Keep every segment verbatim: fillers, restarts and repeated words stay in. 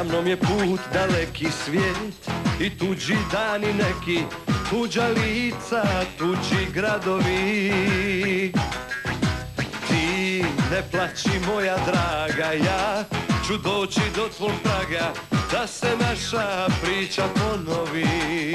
mnom je put daleki svijet i tuđi dani neki, tuđa lica, tuđi gradovi. Ti ne plaći moja draga, ja ću doći do tvog praga da se naša priča ponovi.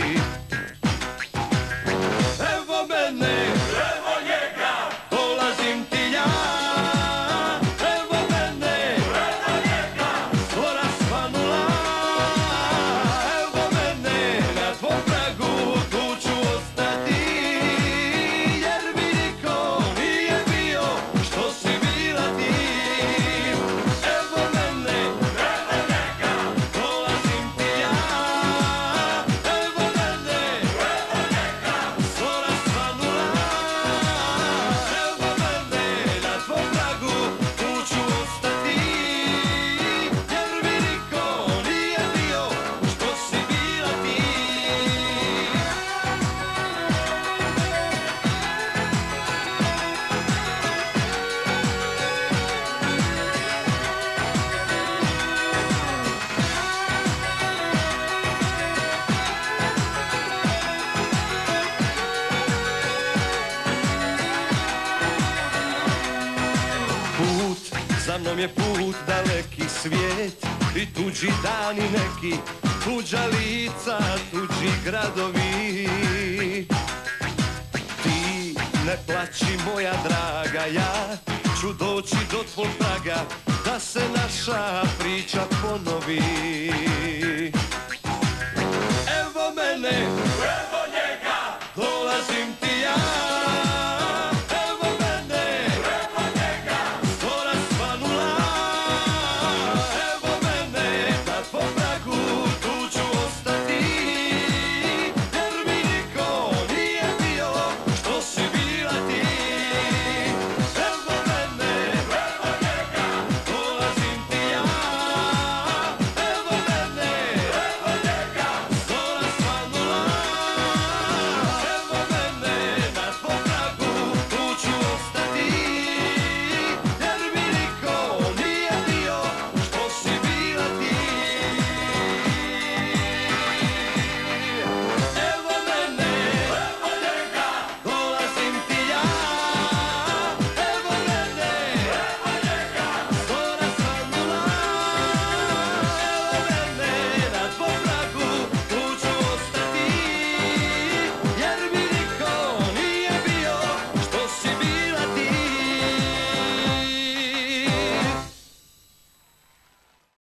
Evo mene, evo njega, dolazim ti ja. Evo mene, evo njega, zora svanula. Evo mene, na tvom pragu tu ću ostati, jer mi niko nije bio što si bila ti. Evo mene, evo njega, dolazim ti ja. Evo mene, evo njega, zora svanula. Evo mene, na tvom pragu tu ću ostati, jer mi niko nije bio što si bila ti. Put, za mnom je put daleki svijet i tuđi dani neki, tuđa lica, tuđi gradovi. Ti ne plaći moja draga, ja ću doći do tvog praga da se naša priča ponovi. Evo mene,